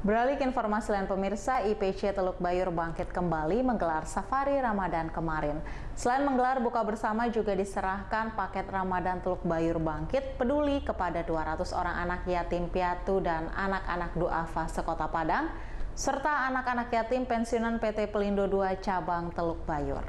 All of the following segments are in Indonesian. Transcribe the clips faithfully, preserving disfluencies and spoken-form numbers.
Beralih ke informasi lain pemirsa, I P C Teluk Bayur bangkit kembali menggelar Safari Ramadan kemarin. Selain menggelar buka bersama, juga diserahkan paket Ramadan Teluk Bayur Bangkit Peduli kepada dua ratus orang anak yatim piatu dan anak-anak duafa sekota Padang, serta anak-anak yatim pensiunan P T Pelindo dua Cabang Teluk Bayur.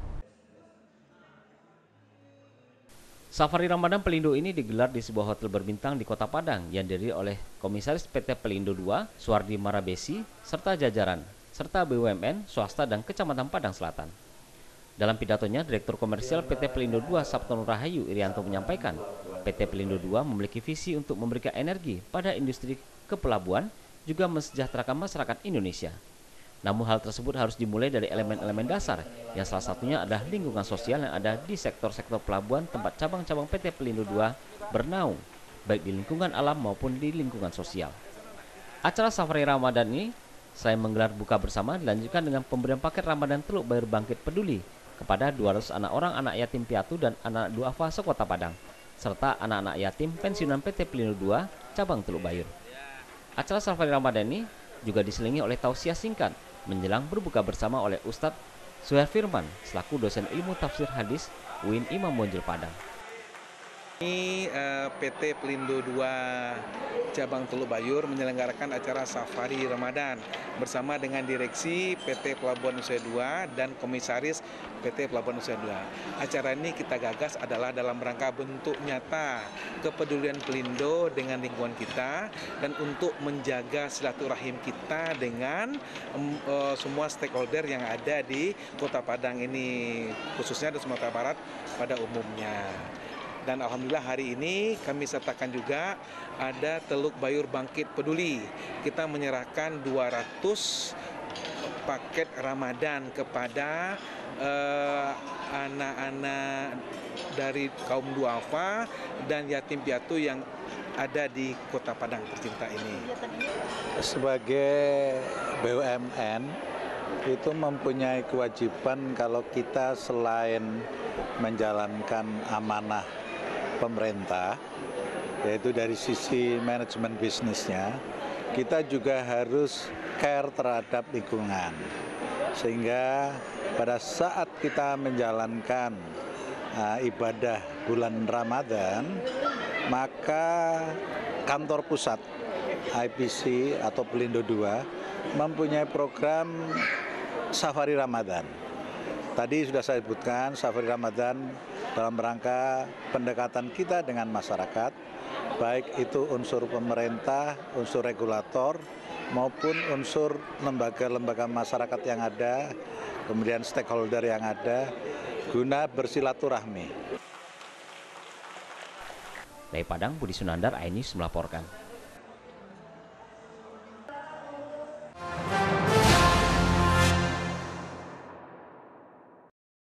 Safari Ramadan Pelindo ini digelar di sebuah hotel berbintang di Kota Padang yang didirikan oleh Komisaris P T Pelindo dua, Suwardi Marabesi, serta jajaran, serta B U M N, swasta dan Kecamatan Padang Selatan. Dalam pidatonya, Direktur Komersial P T Pelindo dua, Sabto Nur Rahayu Irianto menyampaikan, P T Pelindo dua memiliki visi untuk memberikan energi pada industri kepelabuhan, juga mensejahterakan masyarakat Indonesia. Namun hal tersebut harus dimulai dari elemen-elemen dasar, yang salah satunya adalah lingkungan sosial yang ada di sektor-sektor pelabuhan tempat cabang-cabang P T Pelindo dua bernaung, baik di lingkungan alam maupun di lingkungan sosial. Acara Safari Ramadan ini, selain menggelar buka bersama, dilanjutkan dengan pemberian paket Ramadan Teluk Bayur Bangkit Peduli kepada dua ratus anak orang anak yatim piatu dan anak duafa sekota Padang, serta anak-anak yatim pensiunan P T Pelindo dua Cabang Teluk Bayur. Acara Safari Ramadan ini juga diselingi oleh tausiah singkat menjelang berbuka bersama oleh Ustadz Suher Firman selaku dosen ilmu tafsir hadis U I N Imam Bonjol Padang. Ini uh, P T Pelindo dua Cabang Teluk Bayur menyelenggarakan acara Safari Ramadan bersama dengan Direksi P T Pelabuhan Nusa dua dan Komisaris P T Pelabuhan Nusa dua. Acara ini kita gagas adalah dalam rangka bentuk nyata kepedulian Pelindo dengan lingkungan kita dan untuk menjaga silaturahim kita dengan um, uh, semua stakeholder yang ada di Kota Padang ini, khususnya di Sumatera Barat pada umumnya. Dan alhamdulillah hari ini kami sertakan juga ada Teluk Bayur Bangkit Peduli. Kita menyerahkan dua ratus paket Ramadan kepada anak-anak uh, dari kaum duafa dan yatim piatu yang ada di Kota Padang tercinta ini. Sebagai B U M N itu mempunyai kewajiban kalau kita selain menjalankan amanah pemerintah, yaitu dari sisi manajemen bisnisnya, kita juga harus care terhadap lingkungan. Sehingga pada saat kita menjalankan uh, ibadah bulan Ramadan, maka kantor pusat I P C atau Pelindo dua mempunyai program Safari Ramadan. Tadi sudah saya sebutkan, Safari Ramadan dalam rangka pendekatan kita dengan masyarakat, baik itu unsur pemerintah, unsur regulator, maupun unsur lembaga-lembaga masyarakat yang ada, kemudian stakeholder yang ada, guna bersilaturahmi. Dari Padang, Budi Sunandar, iNews melaporkan.